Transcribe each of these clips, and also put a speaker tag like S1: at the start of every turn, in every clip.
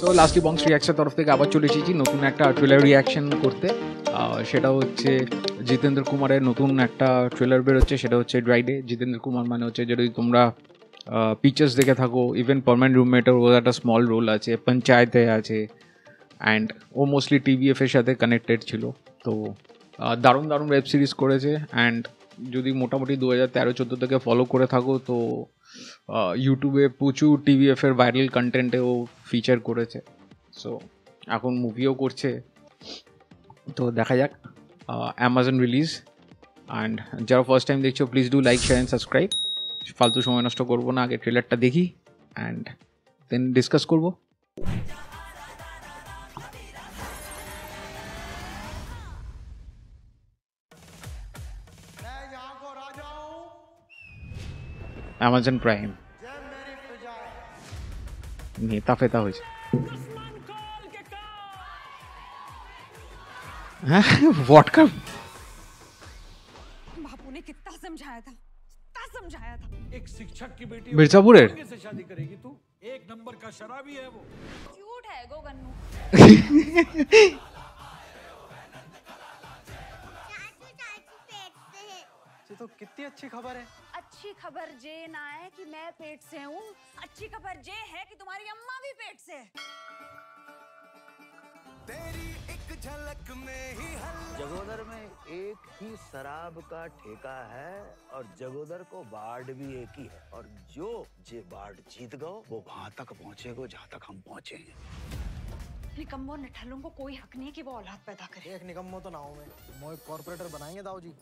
S1: So lastly বংশ রিয়াক্সের তরফ থেকে আবার চলে এসেছি নতুন একটা ট্রেলার রিয়াকশন করতে। সেটা হচ্ছে জিতেন্দ্র কুমারের নতুন একটা ট্রেলার বেরোচ্ছে, সেটা হচ্ছে ড্রাই ডে। জিতেন্দ্র কুমার মানে হচ্ছে যদি তোমরা পিকচার্স দেখে থাকো, ইভেন পার্মানেন্ট রুমমেটের ওর একটা স্মল রোল আছে, পঞ্চায়েতে আছে, অ্যান্ড ও মোস্টলি টিভিএফ এর সাথে কানেক্টেড ছিল। তো দারুণ দারুণ ওয়েব সিরিজ করেছে। অ্যান্ড যদি মোটামুটি 2013-14 থেকে ফলো করে থাকো তো ইউটিউবে প্রচুর টিভিএফ এর ভাইরাল কন্টেন্টেও ফিচার করেছে। সো এখন মুভিও করছে, তো দেখা যাক। Amazon release. অ্যান্ড যারা ফার্স্ট টাইম দেখছো please do like, share and subscribe. ফালতু সময় নষ্ট করবো না, আগে ট্রেলারটা দেখি অ্যান্ড দেন ডিসকাস করবো। অ্যামাজন প্রাইম নেতা ফেতা হয়েছে। वोडका
S2: बापू ने कितना समझाया था,
S3: एक शिक्षक की बेटी
S1: मिर्जापुर है
S3: से शादी करेगी तू? एक नंबर का शराबी है वो।
S2: क्यूट है गो गन्नू।
S4: तो कितनी अच्छी खबर है।
S2: अच्छी खबर जे ना है कि मैं पेट से हूँ, अच्छी खबर जे है कि तुम्हारी अम्मा भी पेट से है।
S5: तेरी एक झलक में ही जगोदर में एक ही शराब का ठेका है और जगोदर को वार्ड भी एक ही है और जो जे वार्ड जीत गो वो वहां तक पहुंचेगो जहां तक हम पहुंचे हैं।
S2: निकम्मो निठल्लों को कोई हक नहीं है कि वो औलाद पैदा करे।
S4: एक निकम्मो तो ना हो मैं मोए कॉर्पोरेटर बनाएंगे दाऊ जी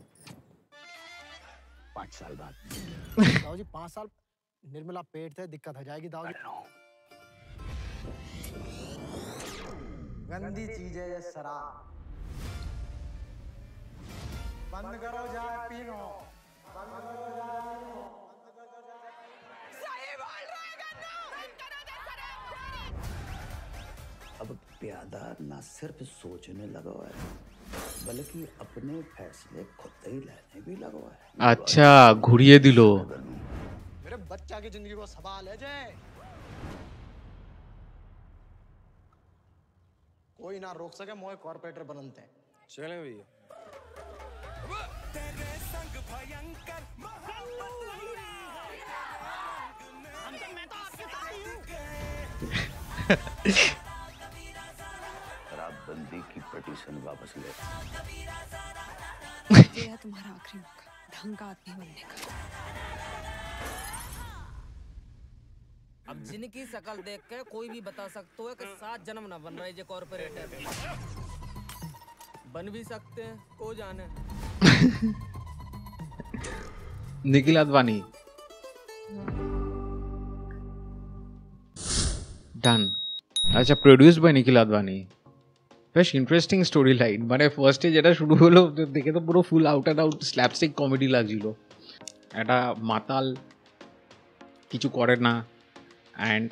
S5: 5 साल बाद।
S4: दाऊ जी 5 साल निर्मला पेट से दिक्कत हो जाएगी दाऊ जी। गंदी चीज है ये शराब, बंद करो जाए पीनो, बंद करो जाए पीनो।
S2: सही बोल रहा है गन्नू, बंद करो दे शराब।
S5: अब प्यादा ना सिर्फ सोचने लगा है बल्कि अपने फैसले खुद ही लेने भी लगा है।
S1: अच्छा घुरिए दिलो।
S4: मेरे बच्चा की जिंदगी को सवाल है जे कोई ना रोक सके मोए कॉर्पोरेटर बनते हैं। चले भैया
S5: तेरे संग भयंकर
S4: मैं तो आपके साथ ही हूं।
S5: शराबबंदी की पिटीशन वापस ले।
S2: ये है तुम्हारा आखिरी मौका ढंग का आदमी बनने का।
S6: अब जिनकी शकल देख के कोई भी बता सकता है कि 7 जन्म ना बन रहे जे कॉर्पोरेटर बन भी सकते हैं, को जाने।
S1: निखिल आडवाणी डन। अच्छा प्रोड्यूस बाय निखिल आडवाणी। বেশ ইন্টারেস্টিং স্টোরি লাইন। মানে ফার্স্টে যেটা শুরু হলো দেখে তো পুরো full out and out slapstick comedy লাগছিল। একটা মাতাল কিছু করে না অ্যান্ড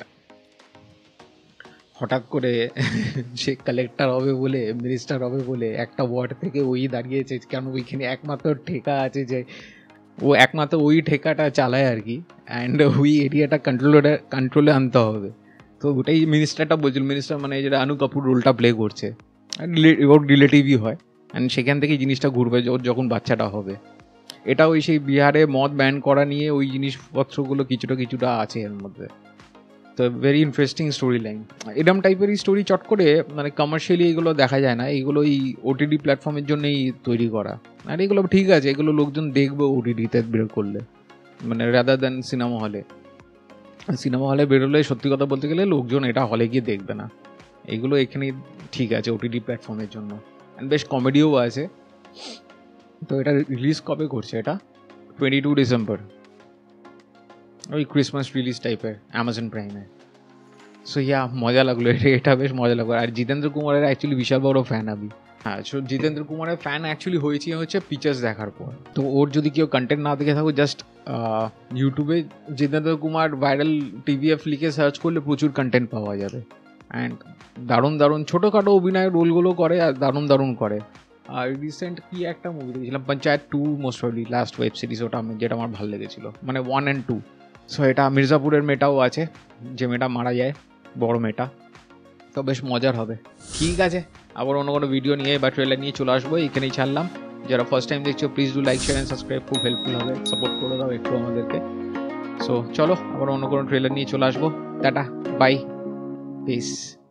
S1: হঠাৎ করে সে কালেক্টর হবে বলে, মিনিস্টার হবে বলে একটা ওয়ার্ড থেকে ওই দাঁড়িয়েছে, কেন ওইখানে একমাত্র ঠেকা আছে যে ও একমাত্র ওই ঠেকাটা চালায় আর কি। অ্যান্ড ওই এরিয়াটা কন্ট্রোলে আনতে হবে। তো ওটাই মিনিস্টারটা বলছিল। মিনিস্টার মানে যেটা আনু কাপুর রোলটা প্লে করছে, ওর রিলেটিভই হয়। অ্যান্ড সেখান থেকেই জিনিসটা ঘুরবে ওর যখন বাচ্চাটা হবে। এটা ওই সেই বিহারে মদ ব্যান করা নিয়ে ওই জিনিসপত্রগুলো কিছুটা আছে এর মধ্যে। তো ভেরি ইন্টারেস্টিং স্টোরি লাইন। এরম টাইপেরই স্টোরি চট করে মানে কমার্শিয়ালি এগুলো দেখা যায় না, এইগুলো এই ওটিটি প্ল্যাটফর্মের জন্যই তৈরি করা। আর এগুলো ঠিক আছে, এগুলো লোকজন দেখবে ওটিটিতে বের করলে, মানে রাদার দ্যান সিনেমা হলে। সিনেমা হলে বেরোলে সত্যি কথা বলতে গেলে লোকজন এটা হলে গিয়ে দেখবে না। এগুলো এখানেই ঠিক আছে ওটিটি প্ল্যাটফর্মের জন্য। অ্যান্ড বেশ কমেডিও আছে। তো এটা রিলিজ কবে করছে? এটা 22 ডিসেম্বর, ওই ক্রিসমাস রিলিজ টাইপের অ্যামাজন প্রাইমে। সো ইয়া মজা লাগলো, এটা বেশ মজা লাগলো। আর জিতেন্দ্র কুমারের অ্যাকচুয়ালি বিশাল বড় ফ্যান আমি। হ্যাঁ, সো জিতেন্দ্র কুমারের ফ্যান অ্যাকচুয়ালি হচ্ছে পিকচার্স দেখার পর। তো ওর যদি কেউ কন্টেন্ট না দেখে থাকো, জাস্ট ইউটিউবে জিতেন্দ্র কুমার ভাইরাল টিভিএফ লিখে সার্চ করলে প্রচুর কন্টেন্ট পাওয়া যাবে। অ্যান্ড দারুণ দারুণ ছোটোখাটো অভিনয়ের রোলগুলো করে আর দারুণ করে। আর রিসেন্ট কি একটা মুভি দেখেছিলাম, Panchayat 2 most probably last web series, ওটা যেটা আমার ভালো লেগেছিলো, মানে 1 and 2। সো এটা মির্জাপুরের মেয়েটাও আছে, যে মেয়েটা মারা যায়, বড় মেয়েটা। তো বেশ মজার হবে। ঠিক আছে, আবার অন্য কোনো ভিডিও নিয়ে বা ট্রেলার নিয়ে চলে আসবো। এখানেই ছাড়লাম। যারা ফার্স্ট টাইম দেখছো please do like share and subscribe, খুব হেল্পফুল হবে, সাপোর্ট করে দাও একটু আমাদেরকে। সো চলো আবার অন্য কোনো ট্রেলার নিয়ে চলে আসবো। Tata, bye, piece.